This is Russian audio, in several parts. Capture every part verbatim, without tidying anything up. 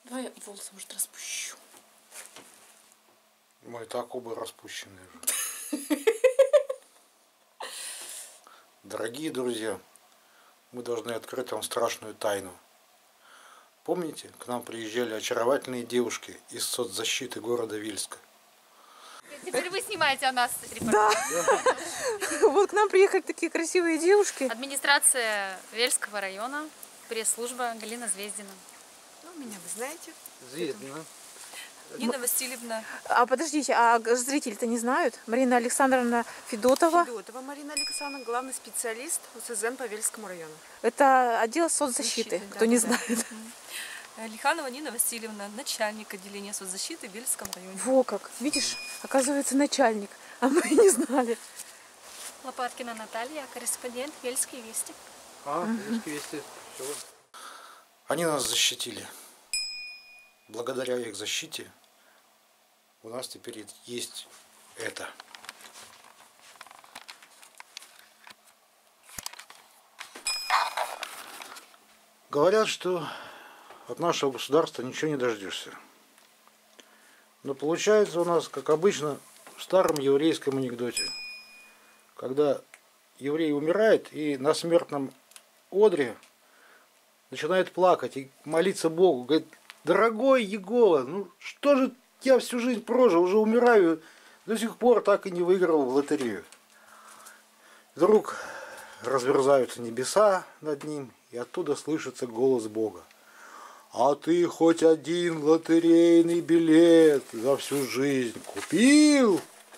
Давай я волосы, может, распущу. Мы и так оба распущенные же. Дорогие друзья, мы должны открыть вам страшную тайну. Помните, к нам приезжали очаровательные девушки из соцзащиты города Вельска? Теперь вы снимаете о нас репортаж. Да. Вот к нам приехали такие красивые девушки. Администрация Вельского района, пресс-служба Галина Звездина. Ну, меня вы знаете. Звездина. Нина Васильевна. А подождите, а зрители-то не знают? Марина Александровна Федотова. Федотова Марина Александровна, главный специалист УСЗН по Вельскому району. Это отдел соцзащиты, Защиты, кто да, не да, знает. Лиханова Нина Васильевна, начальник отделения соцзащиты в Вельском районе. Во как, видишь, оказывается начальник, а мы не знали. Лопаткина Наталья, корреспондент Вельский вестник. А, Вельский вестник. Они нас защитили. Благодаря их защите у нас теперь есть это. Говорят, что от нашего государства ничего не дождешься. Но получается у нас, как обычно, в старом еврейском анекдоте. Когда еврей умирает и на смертном одре начинает плакать и молиться Богу. Говорит: дорогой Егова, ну что же я всю жизнь прожил, уже умираю, до сих пор так и не выиграл в лотерею. Вдруг разверзаются небеса над ним, и оттуда слышится голос Бога: а ты хоть один лотерейный билет за всю жизнь купил?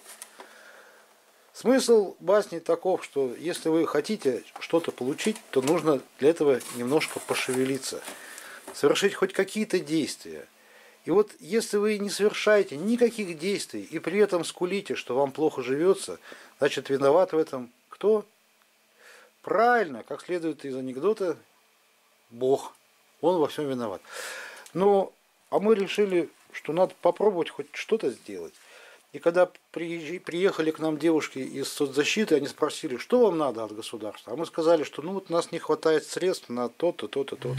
Смысл басни таков, что если вы хотите что-то получить, то нужно для этого немножко пошевелиться, совершить хоть какие-то действия. И вот если вы не совершаете никаких действий и при этом скулите, что вам плохо живется, значит виноват в этом кто? Правильно, как следует из анекдота, Бог. Он во всем виноват. Ну, а мы решили, что надо попробовать хоть что-то сделать. И когда приехали к нам девушки из соцзащиты, они спросили, что вам надо от государства. А мы сказали, что ну вот у нас не хватает средств на то-то, то-то, то-то.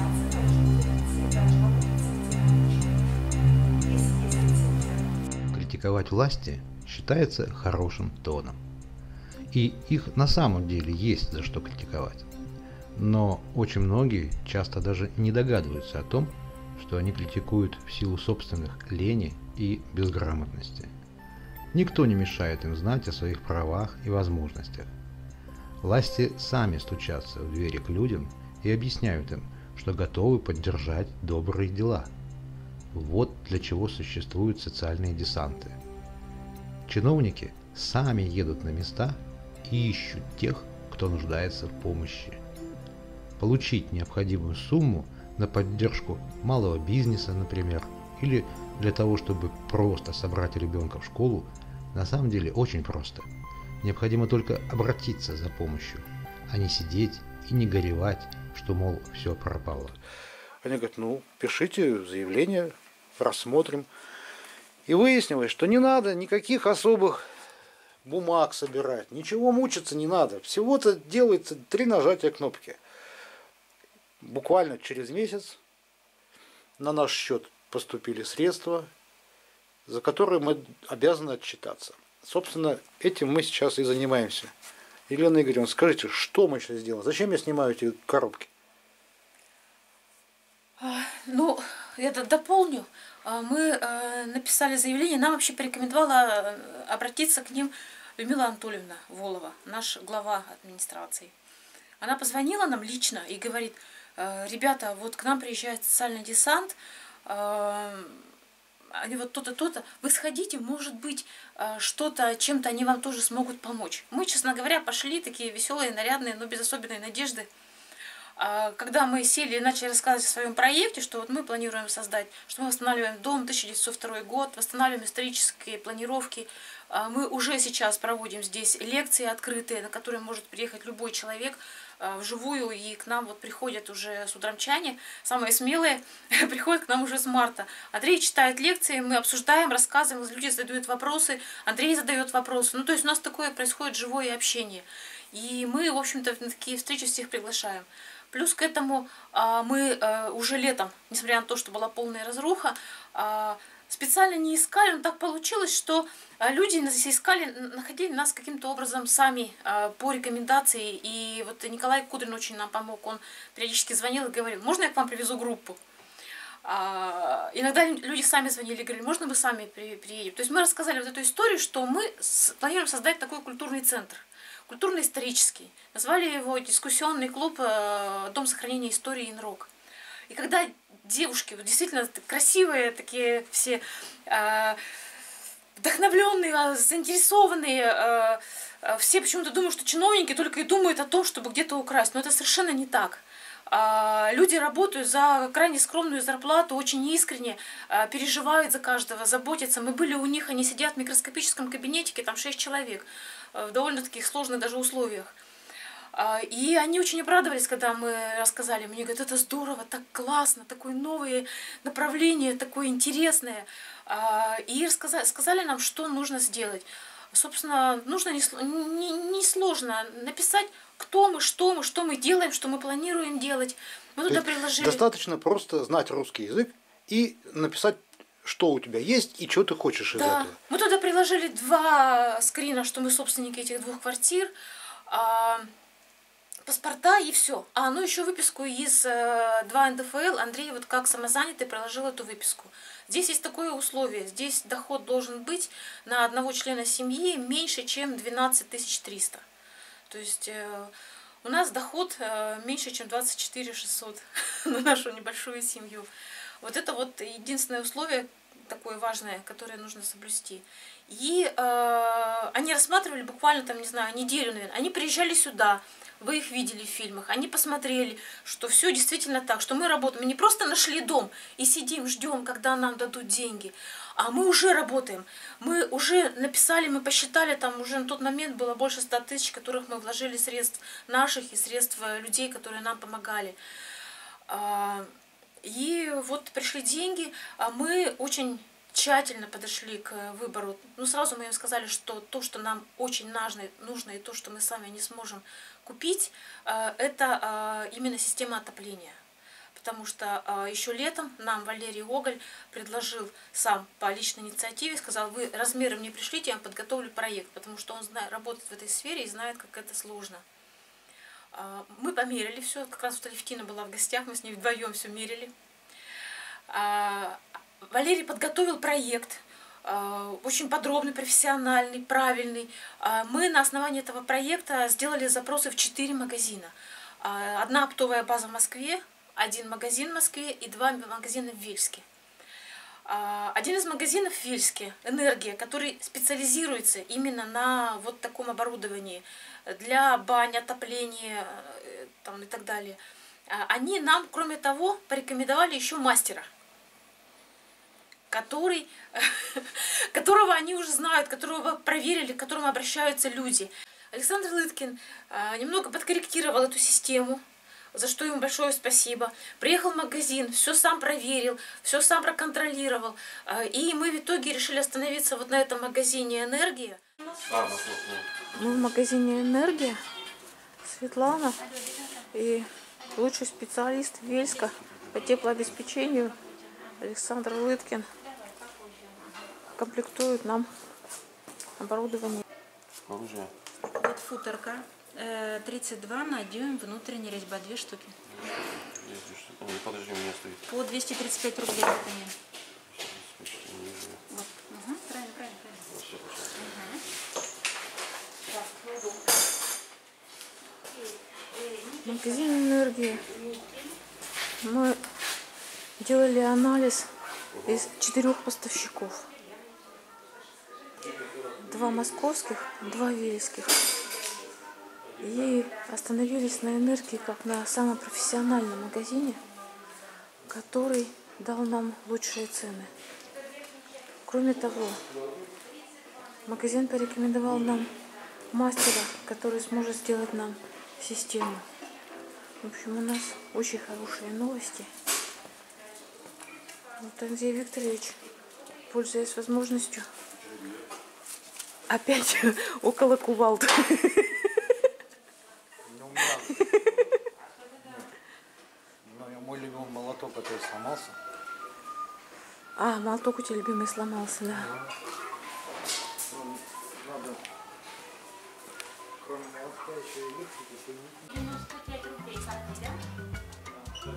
Критиковать власти считается хорошим тоном. И их на самом деле есть за что критиковать. Но очень многие часто даже не догадываются о том, что они критикуют в силу собственных лени и безграмотности. Никто не мешает им знать о своих правах и возможностях. Власти сами стучатся в двери к людям и объясняют им, что готовы поддержать добрые дела. Вот для чего существуют социальные десанты. Чиновники сами едут на места и ищут тех, кто нуждается в помощи. Получить необходимую сумму на поддержку малого бизнеса, например, или для того, чтобы просто собрать ребенка в школу, на самом деле очень просто. Необходимо только обратиться за помощью, а не сидеть и не горевать, что, мол, все пропало. Они говорят: ну, пишите заявление, рассмотрим. И выяснилось, что не надо никаких особых бумаг собирать, ничего мучиться не надо. Всего-то делается три нажатия кнопки. Буквально через месяц на наш счет поступили средства, за которые мы обязаны отчитаться. Собственно, этим мы сейчас и занимаемся. Елена Игоревна, скажите, что мы сейчас сделаем? Зачем я снимаю эти коробки? Ну, я дополню. Мы написали заявление, нам вообще порекомендовала обратиться к ним Людмила Анатольевна Волова, наш глава администрации. Она позвонила нам лично и говорит: ребята, вот к нам приезжает социальный десант, они вот то-то, то-то, вы сходите, может быть, что-то, чем-то они вам тоже смогут помочь. Мы, честно говоря, пошли такие веселые, нарядные, но без особенной надежды. Когда мы сели и начали рассказывать о своем проекте, что вот мы планируем создать, что мы восстанавливаем дом, тысяча девятьсот второй год, восстанавливаем исторические планировки, мы уже сейчас проводим здесь лекции открытые, на которые может приехать любой человек вживую, и к нам вот приходят уже судрамчане, самые смелые, приходят к нам уже с марта. Андрей читает лекции, мы обсуждаем, рассказываем, люди задают вопросы, Андрей задает вопросы. Ну, то есть у нас такое происходит живое общение. И мы, в общем-то, на такие встречи всех приглашаем. Плюс к этому мы уже летом, несмотря на то, что была полная разруха, специально не искали, но так получилось, что люди нас искали, находили нас каким-то образом сами по рекомендации. И вот Николай Кудрин очень нам помог, он периодически звонил и говорил: можно я к вам привезу группу? Иногда люди сами звонили и говорили: можно мы сами приедем? То есть мы рассказали вот эту историю, что мы планируем создать такой культурный центр, культурно-исторический. Назвали его дискуссионный клуб «Дом сохранения истории Инрок». И когда девушки, вот действительно красивые, такие все э, вдохновленные, заинтересованные, э, э, все почему-то думают, что чиновники только и думают о том, чтобы где-то украсть. Но это совершенно не так. Э, люди работают за крайне скромную зарплату, очень искренне, э, переживают за каждого, заботятся. Мы были у них, они сидят в микроскопическом кабинетике, там шесть человек, э, в довольно таких сложных даже условиях. И они очень обрадовались, когда мы рассказали. Мне говорят: это здорово, так классно, такое новое направление, такое интересное. И рассказали, сказали нам, что нужно сделать. Собственно, нужно несложно написать, кто мы, что мы, что мы делаем, что мы планируем делать. Мы туда приложили. Достаточно просто знать русский язык и написать, что у тебя есть и что ты хочешь из да. этого. Мы туда приложили два скрина, что мы собственники этих двух квартир. Паспорта и все. А, ну еще выписку из э, два эн дэ эф эл. Андрей вот как самозанятый приложил эту выписку. Здесь есть такое условие. Здесь доход должен быть на одного члена семьи меньше, чем двенадцать тысяч триста. То есть э, у нас доход э, меньше, чем двадцать четыре тысячи шестьсот на нашу небольшую семью. Вот это вот единственное условие такое важное, которое нужно соблюсти. И э, они рассматривали буквально там, не знаю, неделю, наверное. Они приезжали сюда. Вы их видели в фильмах, они посмотрели, что все действительно так, что мы работаем. Мы не просто нашли дом и сидим, ждем, когда нам дадут деньги, а мы уже работаем. Мы уже написали, мы посчитали, там уже на тот момент было больше ста тысяч, которых мы вложили средств наших и средств людей, которые нам помогали. И вот пришли деньги, а мы очень тщательно подошли к выбору. Ну, сразу мы им сказали, что то, что нам очень нужно, нужно и то, что мы сами не сможем купить, это именно система отопления. Потому что еще летом нам Валерий Оголь предложил сам по личной инициативе, сказал: вы размеры мне пришлите, я вам подготовлю проект, потому что он знает, работает в этой сфере и знает, как это сложно. Мы померили все, как раз вот Алевтина была в гостях, мы с ней вдвоем все мерили. Валерий подготовил проект, очень подробный, профессиональный, правильный. Мы на основании этого проекта сделали запросы в четыре магазина. Одна оптовая база в Москве, один магазин в Москве и два магазина в Вельске. Один из магазинов в Вельске, «Энергия», который специализируется именно на вот таком оборудовании для бань, отопления там, и так далее. Они нам, кроме того, порекомендовали еще мастера, который, которого они уже знают, которого проверили, к которому обращаются люди. Александр Лыткин немного подкорректировал эту систему, за что ему большое спасибо. Приехал в магазин, все сам проверил, все сам проконтролировал. И мы в итоге решили остановиться вот на этом магазине «Энергия». Мы в магазине «Энергия». Светлана и лучший специалист Вельска по теплообеспечению Александр Лыткин комплектует нам оборудование. Оружие. Вот футерка тридцать два на дюйм, внутренняя резьба, две штуки. Не, подожди, у меня стоит. По двести тридцать пять рублей это мне. Вот. Угу, правильно, правильно, правильно. Все, угу. Магазин «Энергия». Мы делали анализ из четырех поставщиков. Два московских, два вельских. И остановились на «Энергии» как на самом профессиональном магазине, который дал нам лучшие цены. Кроме того, магазин порекомендовал нам мастера, который сможет сделать нам систему. В общем, у нас очень хорошие новости. Вот Андрей Викторович, пользуясь возможностью, опять около кувалды. сломался. А, молоток у тебя любимый сломался, да. Надо, кроме молотка, еще и электрики. девяносто пять рублей каждый, да?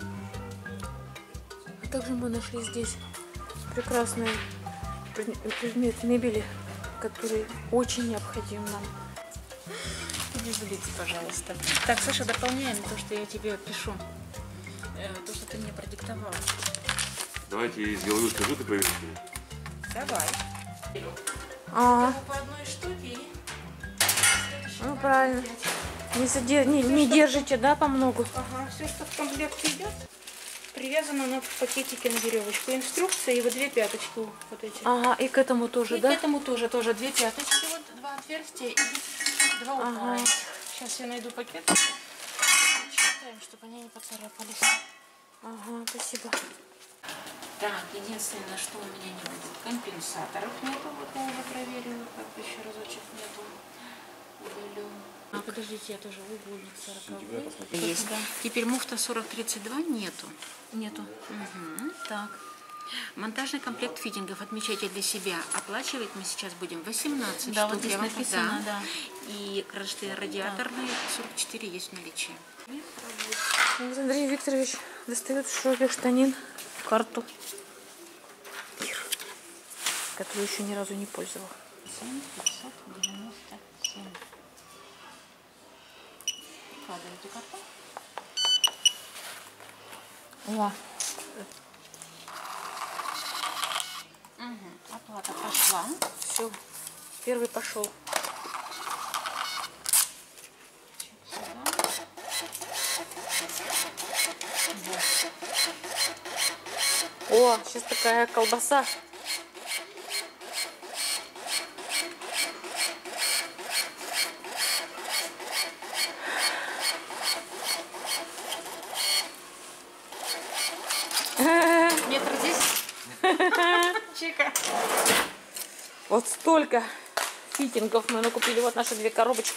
А также мы нашли здесь прекрасные предметы мебели, которые очень необходимы нам. Не злитесь, пожалуйста. Так, Саша, дополняем то, что я тебе пишу. Э, то, что ты мне продиктовал. Давайте из головы скажу, ты проверишь. Давай. А, По одной штуке и... ну правильно. Не, заде- не, не держите, да, по многу? Ага, все, что в комплекте идет, привязано на пакетике на веревочку. Инструкция и вот две пяточки вот эти. Ага, и к этому тоже, И да? к этому тоже, тоже две пяточки, вот два отверстия и два упора. Ага. Сейчас я найду пакет. Считаем, чтобы они не поцарапались. Ага, спасибо. Так, единственное, что у меня не было, компенсаторов нету, вот я уже проверила, как бы еще разочек нету. Удалю. А, подождите, я тоже угольник сороковой. Есть. Да. Теперь муфта сорок тридцать два нету. Нету. Угу. Так. Монтажный комплект фитингов отмечайте для себя. Оплачивать мы сейчас будем восемнадцать Да, штук. вот здесь Я вам- написано, да. И кронштейн радиаторный сорок четыре есть в наличии. Вот Андрей Викторович достает в шопе штанин карту, которую еще ни разу не пользовал. семь пятьсот девяносто семь. Вкладываете карту. О, Угу. Оплата пошла. все, первый пошел. О, сейчас такая колбаса. Метр десять. Чика. Вот столько фитингов мы накупили. Вот наши две коробочки.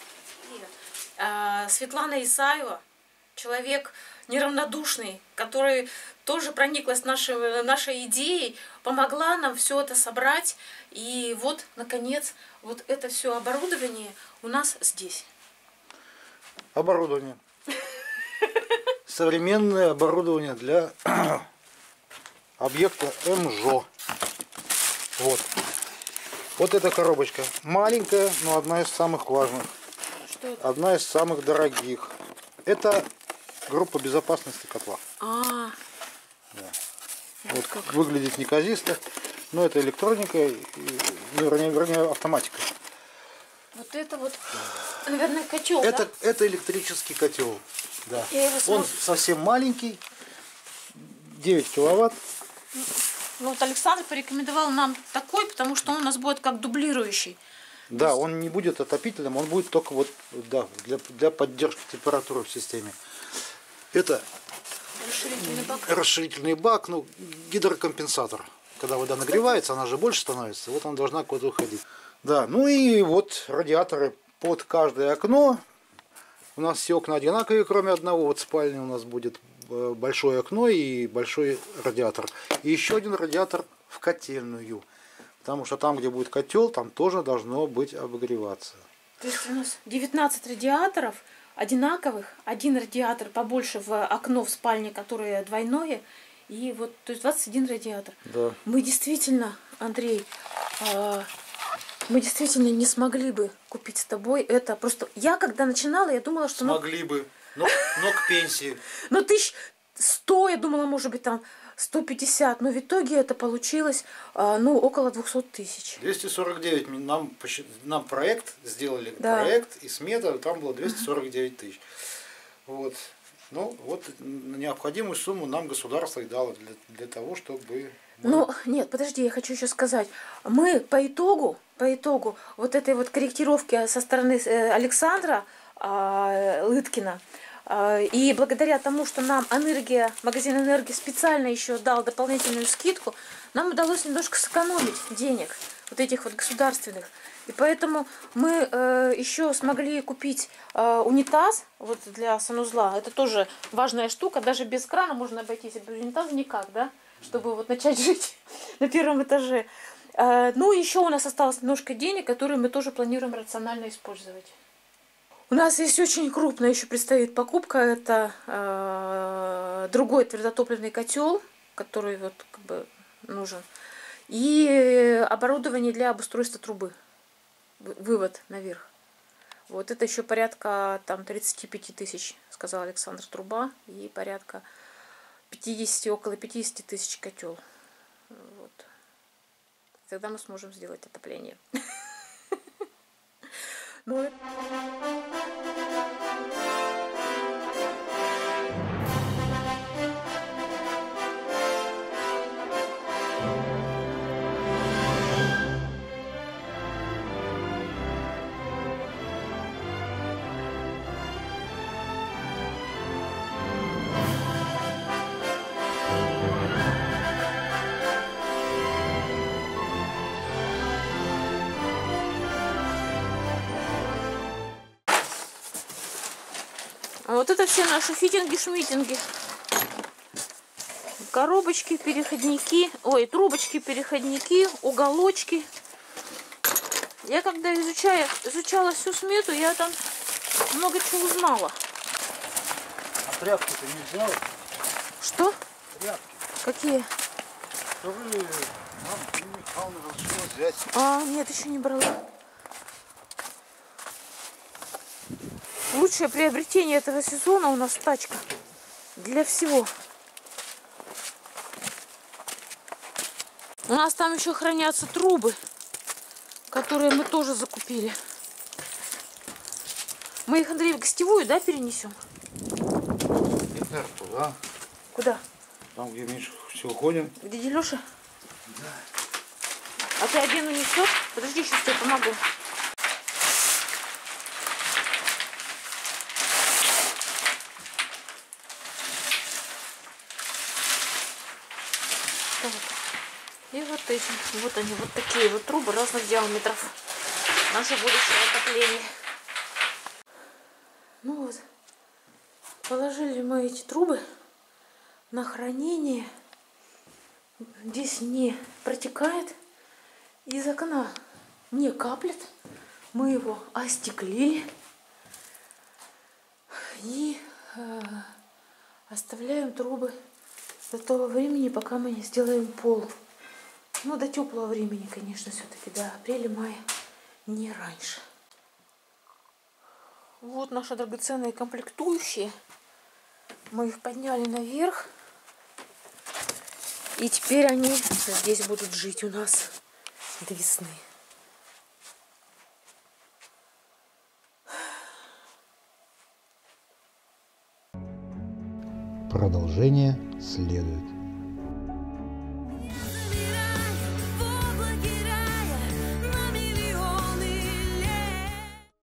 А, Светлана Исаева, человек неравнодушный, который тоже прониклась нашей, нашей идеей, помогла нам все это собрать. И вот, наконец, вот это все оборудование у нас здесь. Оборудование. Современное оборудование для объекта МЖО. Вот. Вот эта коробочка. Маленькая, но одна из самых важных. Что это? Одна из самых дорогих. Это группа безопасности котла. А, Вот как выглядит неказисто, но это электроника, и, ну, вернее, вернее, автоматика. Вот это вот, наверное, котел. Это, Да? это электрический котел. Да. Я его Он смотрю. совсем маленький, девять киловатт. Ну, вот Александр порекомендовал нам такой, потому что он у нас будет как дублирующий. Да, он не будет отопительным, он будет только вот, да, для, для поддержки температуры в системе. Это Расширительный бак. расширительный бак, ну, гидрокомпенсатор. Когда вода нагревается, она же больше становится, вот она должна куда-то уходить. Да, ну и вот радиаторы под каждое окно. У нас все окна одинаковые, кроме одного. Вот спальни у нас будет большое окно и большой радиатор. И еще один радиатор в котельную. Потому что там, где будет котел, там тоже должно быть обогреваться. То есть у нас девятнадцать радиаторов одинаковых. Один радиатор побольше в окно в спальне, которое двойное. И вот, то есть двадцать один радиатор. Да. Мы действительно, Андрей, э, мы действительно не смогли бы купить с тобой это. Просто я, когда начинала, я думала, что... Смогли бы, но, но к пенсии. Ну, тысяч сто, я думала, может быть, там сто пятьдесят. Но в итоге это получилось, э, ну, около двухсот тысяч. двести сорок девять. Нам, посчит- нам проект сделали, Да. проект и смета, там было двести сорок девять тысяч. Вот. Ну, вот необходимую сумму нам государство и дало для, для того, чтобы... мы- Ну, нет, подожди, я хочу еще сказать. Мы по итогу, по итогу вот этой вот корректировки со стороны э, Александра э, Лыткина, э, и благодаря тому, что нам энергия, магазин энергии специально еще дал дополнительную скидку, нам удалось немножко сэкономить денег. вот этих вот государственных. И поэтому мы э, еще смогли купить э, унитаз вот для санузла. Это тоже важная штука. Даже без крана можно обойтись, без унитаза никак, да? Чтобы вот начать жить на первом этаже. Э, ну, еще у нас осталось немножко денег, которые мы тоже планируем рационально использовать. У нас есть очень крупная еще предстоит покупка. Это э, другой твердотопливный котел, который вот как бы нужен. И оборудование для обустройства трубы. Вывод наверх. Вот это еще порядка там тридцати пяти тысяч, сказал Александр, труба. И порядка пятидесяти, около пятидесяти тысяч котел. Вот. Тогда мы сможем сделать отопление. Но... Вот это все наши фитинги-шмитинги. Коробочки, переходники, ой, трубочки, переходники, уголочки. Я когда изучая, изучала всю смету, я там много чего узнала. А тряпки ты не взяла? Что? Тряпки. Какие? Которые нам Ирина Михайловна разрешила взять. А, нет, еще не брала. Лучшее приобретение этого сезона у нас тачка. Для всего. У нас там еще хранятся трубы, которые мы тоже закупили. Мы их, Андрей, в гостевую, да, перенесем? Интер туда. Куда? Там, где меньше всего ходим. Где Делюша? Да. А ты один унесешь? Подожди, сейчас тебе помогу. Так. И вот эти, вот они, вот такие вот трубы разных диаметров. Наше будущее отопление. Ну вот, положили мы эти трубы на хранение. Здесь не протекает, из окна не каплет. Мы его остеклили и э, оставляем трубы до того времени, пока мы не сделаем пол. Ну, до теплого времени, конечно, все-таки до апреля-мая, не раньше. Вот наши драгоценные комплектующие. Мы их подняли наверх. И теперь они здесь будут жить у нас до весны. Продолжение следует.